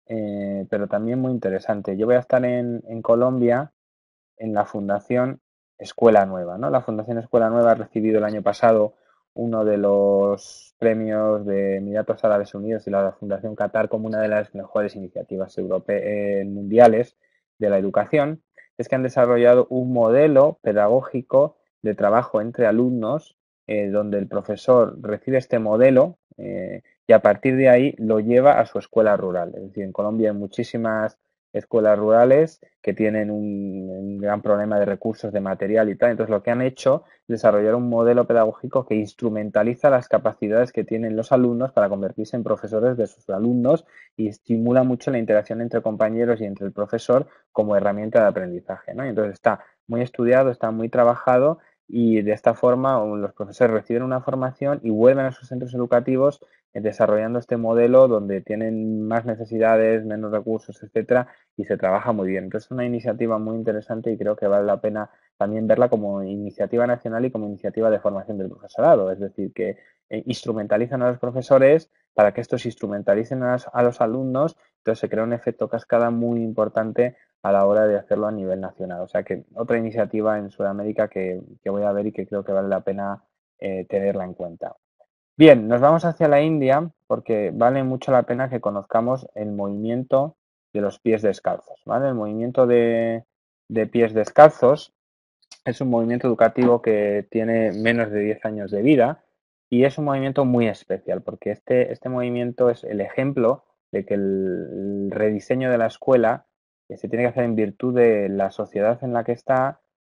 eh, pero también muy interesante. Yo voy a estar en, en Colombia en la Fundación Escuela Nueva, ¿no? La Fundación Escuela Nueva ha recibido el año pasado uno de los premios de Emiratos Árabes Unidos y la Fundación Qatar como una de las mejores iniciativas europeas eh, mundiales de la educación. Es que han desarrollado un modelo pedagógico de trabajo entre alumnos eh, donde el profesor recibe este modelo eh, y a partir de ahí lo lleva a su escuela rural. Es decir, en Colombia hay muchísimas escuelas rurales que tienen un, un, gran problema de recursos, de material y tal. Entonces, lo que han hecho es desarrollar un modelo pedagógico que instrumentaliza las capacidades que tienen los alumnos para convertirse en profesores de sus alumnos y estimula mucho la interacción entre compañeros y entre el profesor como herramienta de aprendizaje, ¿no? Y entonces está muy estudiado, está muy trabajado y de esta forma los profesores reciben una formación y vuelven a sus centros educativos desarrollando este modelo donde tienen más necesidades, menos recursos, etcétera, y se trabaja muy bien. Entonces es una iniciativa muy interesante y creo que vale la pena también verla como iniciativa nacional y como iniciativa de formación del profesorado, es decir, que eh, instrumentalizan a los profesores para que estos instrumentalicen a los, a los alumnos, entonces se crea un efecto cascada muy importante a la hora de hacerlo a nivel nacional. O sea que otra iniciativa en Sudamérica que, que voy a ver y que creo que vale la pena eh, tenerla en cuenta. Bien, nos vamos hacia la India porque vale mucho la pena que conozcamos el movimiento de los pies descalzos, ¿vale? El movimiento de, de pies descalzos es un movimiento educativo que tiene menos de diez años de vida y es un movimiento muy especial porque este, este movimiento es el ejemplo de que el, el rediseño de la escuela se tiene que hacer en virtud de la sociedad en la que está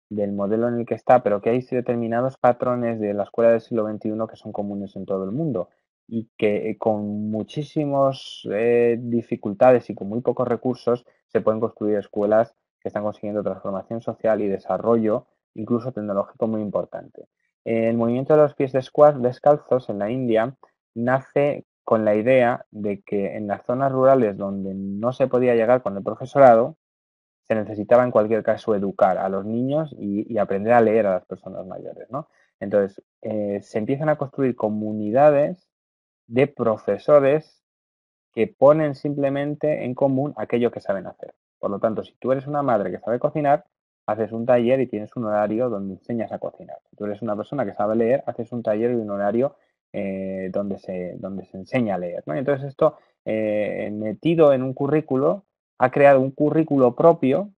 del modelo en el que está, pero que hay determinados patrones de la escuela del siglo veintiuno que son comunes en todo el mundo y que eh, con muchísimas eh, dificultades y con muy pocos recursos se pueden construir escuelas que están consiguiendo transformación social y desarrollo, incluso tecnológico, muy importante. El movimiento de los pies descalzos en la India nace con la idea de que en las zonas rurales donde no se podía llegar con el profesorado, se necesitaba en cualquier caso educar a los niños y, y aprender a leer a las personas mayores, ¿no? Entonces, eh, se empiezan a construir comunidades de profesores que ponen simplemente en común aquello que saben hacer. Por lo tanto, si tú eres una madre que sabe cocinar, haces un taller y tienes un horario donde enseñas a cocinar. Si tú eres una persona que sabe leer, haces un taller y un horario eh, donde, se, donde se enseña a leer, ¿no? Entonces esto, eh, metido en un currículo, ha creado un currículo propio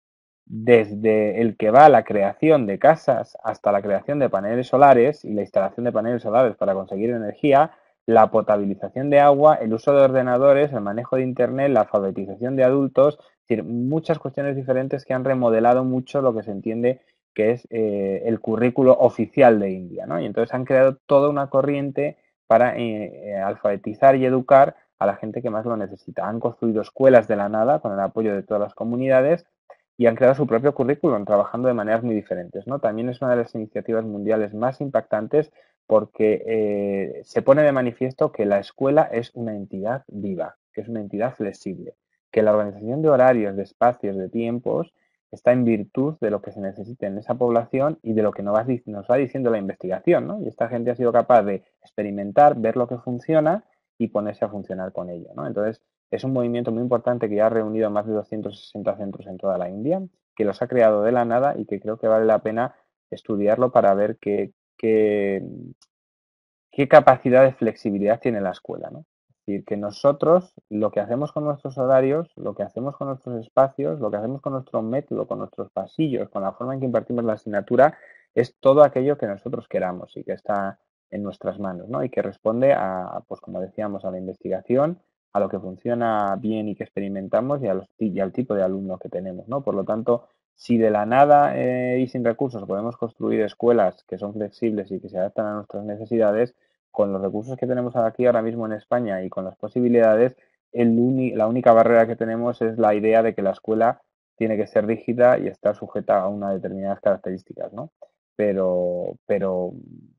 desde el que va la creación de casas hasta la creación de paneles solares y la instalación de paneles solares para conseguir energía, la potabilización de agua, el uso de ordenadores, el manejo de Internet, la alfabetización de adultos, es decir, muchas cuestiones diferentes que han remodelado mucho lo que se entiende que es eh, el currículo oficial de India, ¿no? Y entonces han creado toda una corriente para eh, eh, alfabetizar y educar a la gente que más lo necesita. Han construido escuelas de la nada con el apoyo de todas las comunidades y han creado su propio currículum, trabajando de maneras muy diferentes, ¿no? También es una de las iniciativas mundiales más impactantes porque eh, se pone de manifiesto que la escuela es una entidad viva, que es una entidad flexible, que la organización de horarios, de espacios, de tiempos está en virtud de lo que se necesita en esa población y de lo que nos va, nos va diciendo la investigación, ¿no? Y esta gente ha sido capaz de experimentar, ver lo que funciona y ponerse a funcionar con ello, ¿no? Entonces, es un movimiento muy importante que ya ha reunido a más de doscientos sesenta centros en toda la India, que los ha creado de la nada y que creo que vale la pena estudiarlo para ver qué, qué, qué capacidad de flexibilidad tiene la escuela, ¿no? Es decir, que nosotros lo que hacemos con nuestros horarios, lo que hacemos con nuestros espacios, lo que hacemos con nuestro método, con nuestros pasillos, con la forma en que impartimos la asignatura, es todo aquello que nosotros queramos y que está en nuestras manos, ¿no? Y que responde a, pues como decíamos, a la investigación, a lo que funciona bien y que experimentamos y, a los, y al tipo de alumno que tenemos, ¿no? Por lo tanto, si de la nada eh, y sin recursos podemos construir escuelas que son flexibles y que se adaptan a nuestras necesidades, con los recursos que tenemos aquí ahora mismo en España y con las posibilidades, el uni, la única barrera que tenemos es la idea de que la escuela tiene que ser rígida y estar sujeta a unas determinadas características, ¿no? Pero, pero,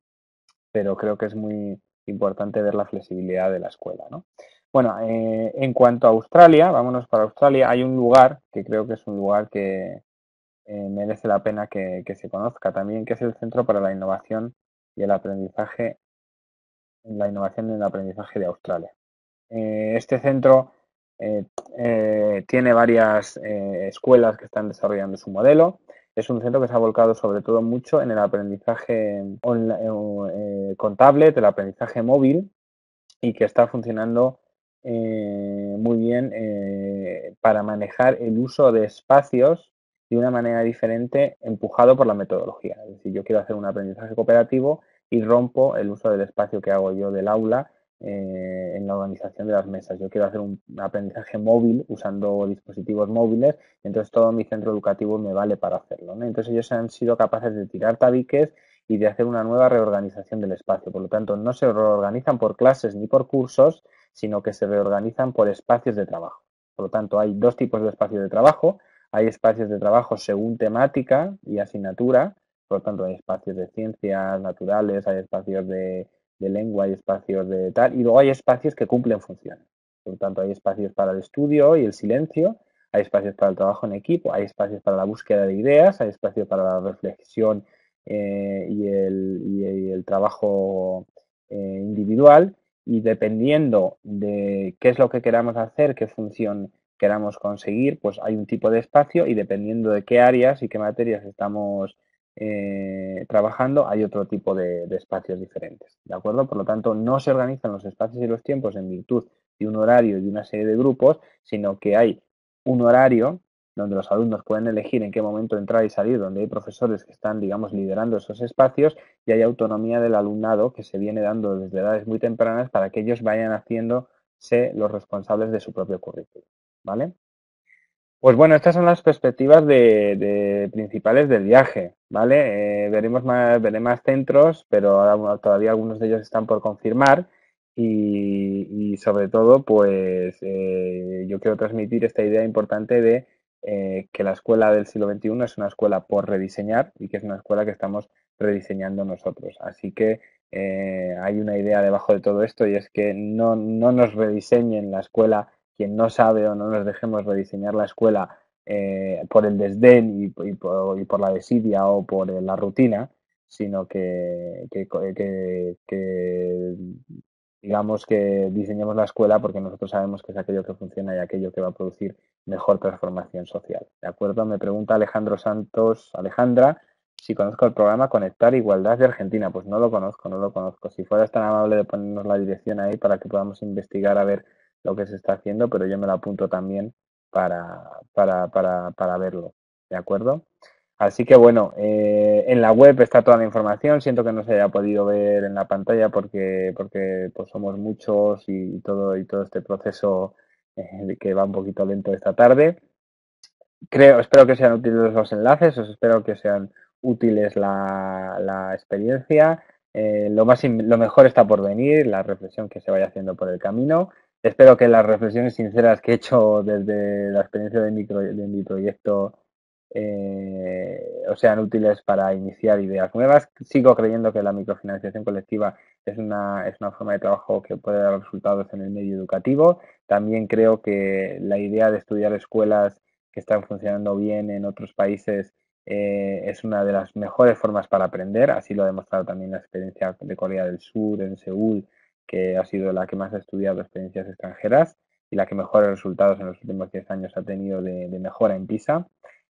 pero creo que es muy importante ver la flexibilidad de la escuela, ¿no? Bueno, eh, en cuanto a Australia, vámonos para Australia, hay un lugar que creo que es un lugar que eh, merece la pena que, que se conozca también, que es el Centro para la Innovación y el Aprendizaje la innovación en el aprendizaje de Australia. Eh, este centro eh, eh, tiene varias eh, escuelas que están desarrollando su modelo. Es un centro que se ha volcado sobre todo mucho en el aprendizaje online, eh, con tablet, el aprendizaje móvil y que está funcionando eh, muy bien eh, para manejar el uso de espacios de una manera diferente empujado por la metodología. Es decir, yo quiero hacer un aprendizaje cooperativo y rompo el uso del espacio que hago yo del aula eh, en la organización de las mesas. Yo quiero hacer un aprendizaje móvil usando dispositivos móviles, entonces todo mi centro educativo me vale para hacerlo, ¿no? Entonces ellos han sido capaces de tirar tabiques y de hacer una nueva reorganización del espacio. Por lo tanto, no se reorganizan por clases ni por cursos, sino que se reorganizan por espacios de trabajo. Por lo tanto, hay dos tipos de espacios de trabajo. Hay espacios de trabajo según temática y asignatura. Por lo tanto, hay espacios de ciencias naturales, hay espacios de, de lengua, hay espacios de tal. Y luego hay espacios que cumplen funciones. Por lo tanto, hay espacios para el estudio y el silencio, hay espacios para el trabajo en equipo, hay espacios para la búsqueda de ideas, hay espacios para la reflexión eh, y, el, y, el, trabajo eh, individual, y dependiendo de qué es lo que queramos hacer, qué función queramos conseguir, pues hay un tipo de espacio y dependiendo de qué áreas y qué materias estamos eh, trabajando, hay otro tipo de, de espacios diferentes, ¿de acuerdo? Por lo tanto, no se organizan los espacios y los tiempos en virtud de un horario y una serie de grupos, sino que hay un horario donde los alumnos pueden elegir en qué momento entrar y salir, donde hay profesores que están, digamos, liderando esos espacios y hay autonomía del alumnado que se viene dando desde edades muy tempranas para que ellos vayan haciéndose los responsables de su propio currículum, ¿vale? Pues bueno, estas son las perspectivas de, de principales del viaje. ¿vale? Eh, veremos más, veré más centros, pero ahora todavía algunos de ellos están por confirmar y, y sobre todo, pues eh, yo quiero transmitir esta idea importante de eh, que la escuela del siglo veintiuno es una escuela por rediseñar y que es una escuela que estamos rediseñando nosotros. Así que eh, hay una idea debajo de todo esto y es que no, no nos rediseñen la escuela quien no sabe o no nos dejemos rediseñar la escuela eh, por el desdén y, y, por, y, por, la desidia o por la rutina, sino que, que, que, que digamos que diseñemos la escuela porque nosotros sabemos que es aquello que funciona y aquello que va a producir mejor transformación social. ¿De acuerdo? Me pregunta Alejandro Santos, Alejandra, si conozco el programa Conectar Igualdad de Argentina. Pues no lo conozco, no lo conozco. Si fueras tan amable de ponernos la dirección ahí para que podamos investigar a ver lo que se está haciendo, pero yo me lo apunto también para, para, para, para verlo. ¿De acuerdo? Así que bueno, eh, en la web está toda la información. Siento que no se haya podido ver en la pantalla porque, porque pues somos muchos y todo, y todo este proceso eh, que va un poquito lento esta tarde. Creo, espero que sean útiles los enlaces, os espero que sean útiles la, la experiencia. Eh, lo, más, lo mejor está por venir, la reflexión que se vaya haciendo por el camino. Espero que las reflexiones sinceras que he hecho desde la experiencia de mi, de mi proyecto eh, os sean útiles para iniciar ideas nuevas. Sigo creyendo que la microfinanciación colectiva es una, es una forma de trabajo que puede dar resultados en el medio educativo. También creo que la idea de estudiar escuelas que están funcionando bien en otros países eh, es una de las mejores formas para aprender. Así lo ha demostrado también la experiencia de Corea del Sur en Seúl, que ha sido la que más ha estudiado experiencias extranjeras y la que mejores resultados en los últimos diez años ha tenido de, de mejora en PISA,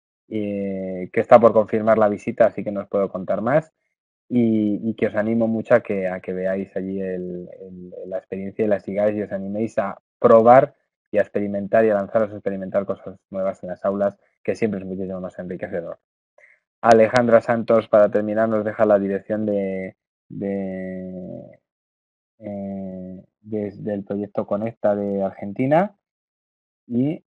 eh, que está por confirmar la visita, así que no os puedo contar más. Y, y que os animo mucho a que, a que veáis allí el, el, la experiencia y la sigáis y os animéis a probar y a experimentar y a lanzaros a experimentar cosas nuevas en las aulas, que siempre es muchísimo más enriquecedor. Alejandra Santos, para terminar, nos deja la dirección de, de, eh, de, del proyecto Conecta de Argentina y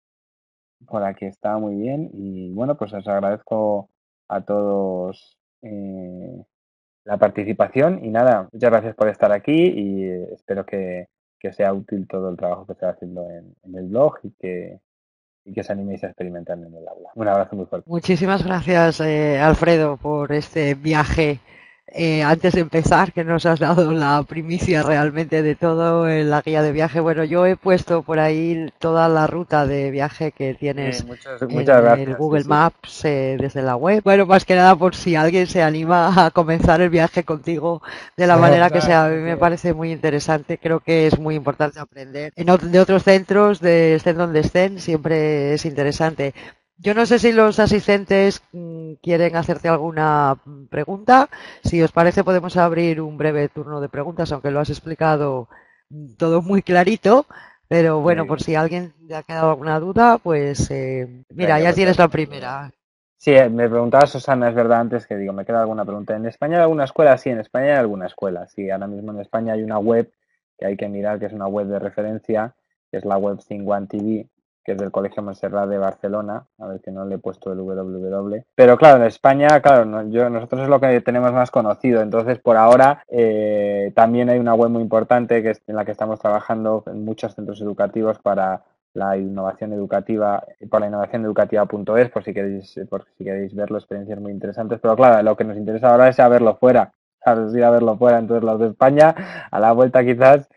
por aquí está muy bien. Y bueno, pues os agradezco a todos eh, la participación y nada, muchas gracias por estar aquí y eh, espero que, que, sea útil todo el trabajo que se está haciendo en, en el blog y que, y que os animéis a experimentar en el aula. Un abrazo muy fuerte. Muchísimas gracias, eh, Alfredo, por este viaje. Eh, antes de empezar, que nos has dado la primicia realmente de todo en la guía de viaje. Bueno, yo he puesto por ahí toda la ruta de viaje que Sí, tienes muchas, muchas en el gracias. Sí, Google sí. Maps eh, desde la web. Bueno, más que nada por si alguien se anima a comenzar el viaje contigo de la manera que sea. A mí me parece muy interesante. Creo que es muy importante aprender en, de otros centros, de estén donde estén, siempre es interesante. Yo no sé si los asistentes mmm, quieren hacerte alguna pregunta. Si os parece, podemos abrir un breve turno de preguntas, aunque lo has explicado mm, todo muy clarito. Pero bueno, Muy por bien. si a alguien le ha quedado alguna duda, pues eh, mira, Venga, ya pues tienes la primera. sí, eh, me preguntaba Susana, es verdad, antes que digo, me queda alguna pregunta. ¿En España hay alguna escuela? Sí, en España hay alguna escuela. Sí, ahora mismo en España hay una web que hay que mirar, que es una web de referencia, que es la web Think One T V, que es del Colegio Montserrat de Barcelona. A ver que no le he puesto el www. Pero claro, en España, claro, no- yo, nosotros es lo que tenemos más conocido. Entonces, por ahora, eh, también hay una web muy importante que es en la que estamos trabajando en muchos centros educativos para la innovación educativa, por la innovación educativa punto es, por si queréis, por si queréis verlo, experiencias muy interesantes. Pero claro, lo que nos interesa ahora es a verlo fuera, ¿sabes? Ir a verlo fuera. Entonces los de España, a la vuelta quizás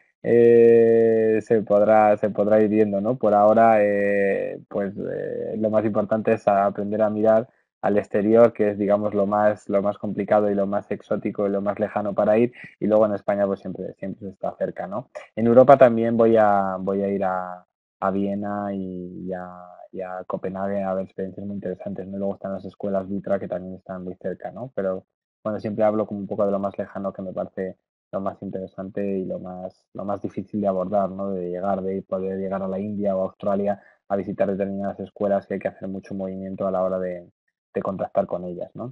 eh, se podrá, se podrá ir viendo, ¿no? Por ahora, eh, pues eh, lo más importante es aprender a mirar al exterior, que es, digamos, lo más, lo más complicado y lo más exótico y lo más lejano para ir. Y luego en España, pues siempre, siempre se está cerca, ¿no? En Europa también voy a, voy a ir a, a Viena y, y, a, y, a, Copenhague a ver experiencias muy interesantes, ¿no? Y luego están las escuelas Vitra que también están muy cerca, ¿no? Pero bueno, siempre hablo como un poco de lo más lejano que me parece lo más interesante y lo más, lo más difícil de abordar, ¿no? De llegar, de poder llegar a la India o a Australia a visitar determinadas escuelas que hay que hacer mucho movimiento a la hora de, de contactar con ellas, ¿no?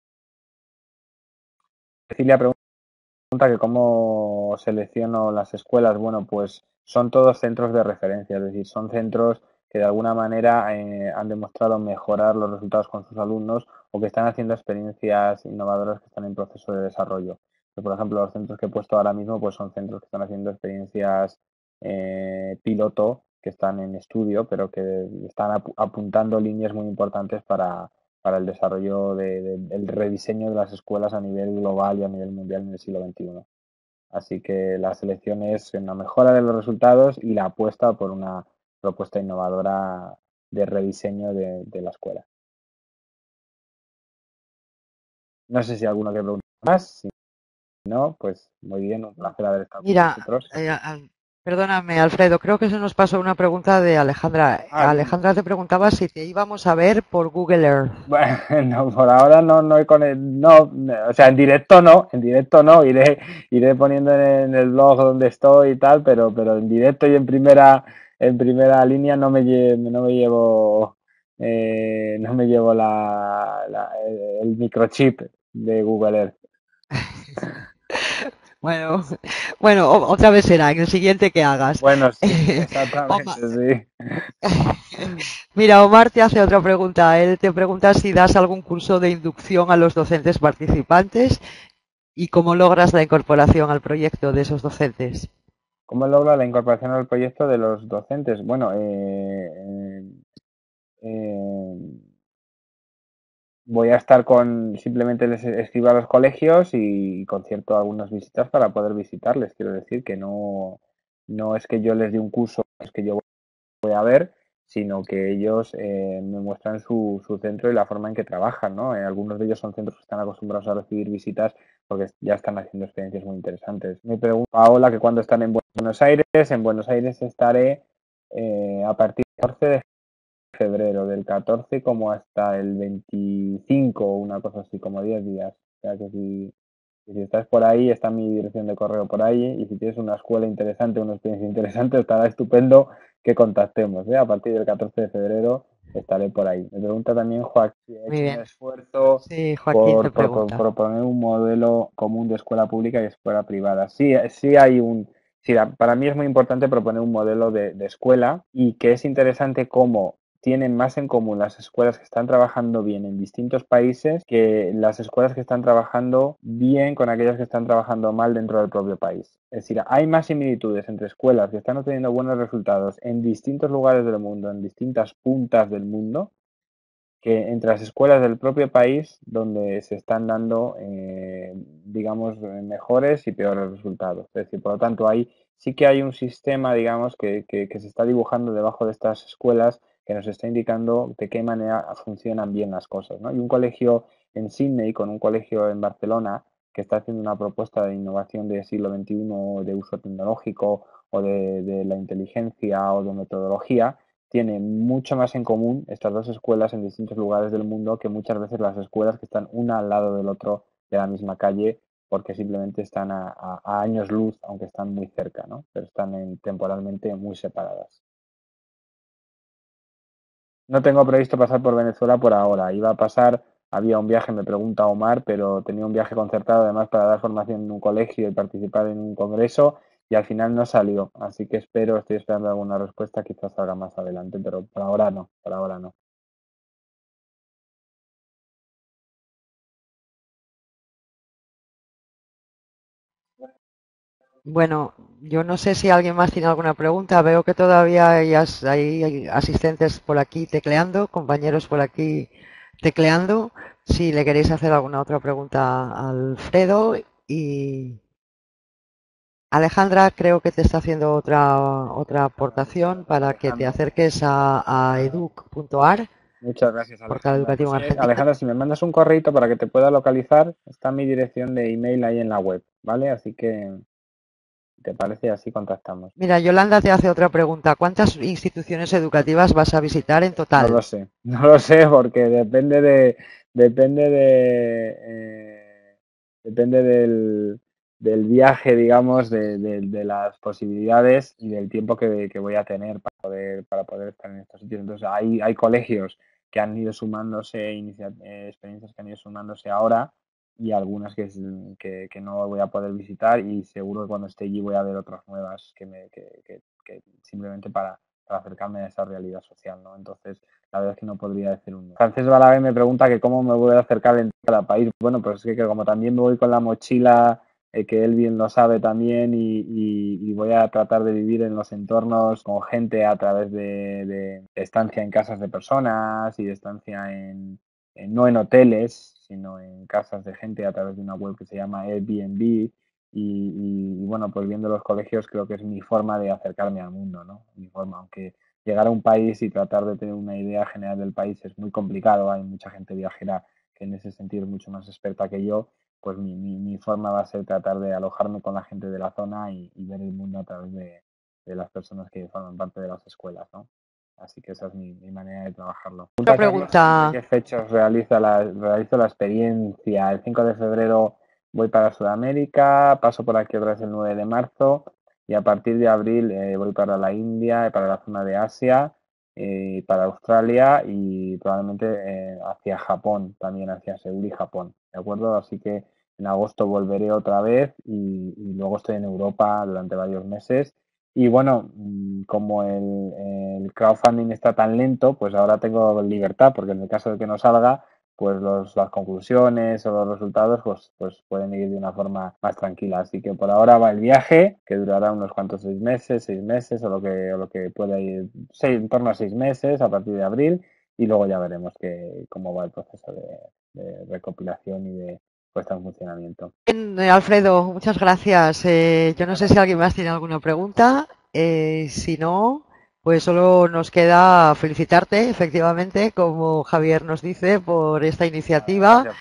Cecilia pregunta que cómo selecciono las escuelas. Bueno, pues son todos centros de referencia, es decir, son centros que de alguna manera eh, han demostrado mejorar los resultados con sus alumnos o que están haciendo experiencias innovadoras que están en proceso de desarrollo. Por ejemplo, los centros que he puesto ahora mismo pues son centros que están haciendo experiencias eh, piloto que están en estudio, pero que están ap apuntando líneas muy importantes para, para el desarrollo de, de, del rediseño de las escuelas a nivel global y a nivel mundial en el siglo veintiuno. Así que la selección es una mejora de los resultados y la apuesta por una propuesta innovadora de rediseño de, de la escuela. No sé si alguno quiere preguntar más. Si no, pues muy bien, un placer haber estado con Mira, vosotros. eh, al- perdóname, Alfredo, creo que se nos pasó una pregunta de Alejandra. Ah, dime. Alejandra te preguntaba si te íbamos a ver por Google Earth. Bueno, por ahora no, no he con el- no, o sea, en directo no, en directo no, iré, iré poniendo en el blog donde estoy y tal, pero, pero en directo y en primera, en primera línea no me llevo, no me llevo, eh, no me llevo la, la- el, el microchip de Google Earth. Bueno, bueno, o- otra vez será en el siguiente que hagas. Bueno, sí, Oma- exactamente, sí. Mira, Omar te hace otra pregunta. Él te pregunta si das algún curso de inducción a los docentes participantes y cómo logras la incorporación al proyecto de esos docentes. ¿Cómo logra la incorporación al proyecto de los docentes? Bueno, eh, eh, eh, voy a estar con, simplemente les escribo a los colegios y concierto algunas visitas para poder visitarles. Quiero decir que no, no es que yo les dé un curso, es que yo voy a ver, sino que ellos eh, me muestran su, su centro y la forma en que trabajan, ¿no? Eh, algunos de ellos son centros que están acostumbrados a recibir visitas porque ya están haciendo experiencias muy interesantes. Me pregunta Paola que cuando están en Buenos Aires, en Buenos Aires estaré eh, a partir del catorce de febrero, del catorce como hasta el veinticinco, una cosa así, como diez días. O sea que si, si estás por ahí, está mi dirección de correo por ahí, y si tienes una escuela interesante, una experiencia interesante, estará estupendo que contactemos. ¿eh? A partir del catorce de febrero estaré por ahí. Me pregunta también Joaquín si he Muy hecho un bien. esfuerzo Sí, Joaquín te por, por, por pregunta. proponer un modelo común de escuela pública y escuela privada. Sí, sí hay un... Sí, para mí es muy importante proponer un modelo de, de escuela y que es interesante cómo tienen más en común las escuelas que están trabajando bien en distintos países que las escuelas que están trabajando bien con aquellas que están trabajando mal dentro del propio país. Es decir, hay más similitudes entre escuelas que están obteniendo buenos resultados en distintos lugares del mundo, en distintas puntas del mundo, que entre las escuelas del propio país donde se están dando, eh, digamos, mejores y peores resultados. Es decir, por lo tanto, ahí sí que hay un sistema, digamos, que, que, que se está dibujando debajo de estas escuelas que nos está indicando de qué manera funcionan bien las cosas, ¿no? Y un colegio en Sydney con un colegio en Barcelona que está haciendo una propuesta de innovación del siglo veintiuno, de uso tecnológico o de, de la inteligencia o de metodología, tiene mucho más en común estas dos escuelas en distintos lugares del mundo que muchas veces las escuelas que están una al lado del otro de la misma calle porque simplemente están a, a, a años luz, aunque están muy cerca, ¿no? Pero están en, temporalmente muy separadas. No tengo previsto pasar por Venezuela por ahora. Iba a pasar, había un viaje, me pregunta Omar, pero tenía un viaje concertado además para dar formación en un colegio y participar en un congreso y al final no salió. Así que espero, estoy esperando alguna respuesta, quizás salga más adelante, pero por ahora no, por ahora no. Bueno, yo no sé si alguien más tiene alguna pregunta. Veo que todavía hay, as- hay asistentes por aquí tecleando, compañeros por aquí tecleando. Si le queréis hacer alguna otra pregunta a Alfredo. Y Alejandra, creo que te está haciendo otra, otra aportación para que te Alejandra. acerques a, a educ.ar, Muchas gracias, portal Alejandra. educativo Sí, en Argentina. Alejandra, si me mandas un correito para que te pueda localizar, está mi dirección de email ahí en la web, ¿vale? Así que, si te parece, así contactamos. Mira, Yolanda te hace otra pregunta. ¿Cuántas instituciones educativas vas a visitar en No lo total? sé, no lo sé porque depende de, depende de, eh, depende del, del viaje, digamos, de, de- de las posibilidades y del tiempo que, que voy a tener para poder, para poder estar en estos sitios. Entonces, hay, hay colegios que han ido sumándose, inicia- eh, experiencias que han ido sumándose ahora y algunas que, es- que, que no voy a poder visitar y seguro que cuando esté allí voy a ver otras nuevas que me, que, que, que simplemente para para acercarme a esa realidad social, ¿no? Entonces, la verdad es que no podría decir un no. Francés Balabé me pregunta que cómo me voy a acercar en cada país. Bueno, pues es que, que como también me voy con la mochila, eh, que él bien lo sabe también, y, y, y, voy a tratar de vivir en los entornos con gente a través de, de estancia en casas de personas y de estancia en, en, no en hoteles, sino en casas de gente a través de una web que se llama Airbnb. Y, y, y bueno, pues viendo los colegios creo que es mi forma de acercarme al mundo, ¿no? Mi forma, aunque llegar a un país y tratar de tener una idea general del país es muy complicado, hay mucha gente viajera que en ese sentido es mucho más experta que yo, pues mi, mi, mi forma va a ser tratar de alojarme con la gente de la zona y, y ver el mundo a través de, de las personas que forman parte de las escuelas, ¿no? Así que esa es mi, mi manera de trabajarlo. Otra Pregunta Carlos, ¿entre pregunta. qué fechas realiza la, realizo la experiencia? El cinco de febrero voy para Sudamérica, paso por aquí otra vez el nueve de marzo y a partir de abril eh, voy para la India, para la zona de Asia, eh, para Australia y probablemente eh, hacia Japón, también hacia Seúl y Japón, ¿de acuerdo? Así que en agosto volveré otra vez y, y luego estoy en Europa durante varios meses. Y bueno, como el, el crowdfunding está tan lento, pues ahora tengo libertad, porque en el caso de que no salga, pues los, las conclusiones o los resultados pues, pues pueden ir de una forma más tranquila. Así que por ahora va el viaje, que durará unos cuantos seis meses, seis meses o lo que, o lo que pueda ir, seis, en torno a seis meses a partir de abril, y luego ya veremos que, cómo va el proceso de, de recopilación y de puesta en funcionamiento. Bien, eh, Alfredo, muchas gracias. Eh, yo no sé Nada. si alguien más tiene alguna pregunta. Eh, si no, pues solo nos queda felicitarte, efectivamente, como Javier nos dice, por esta Nada, iniciativa. gracias.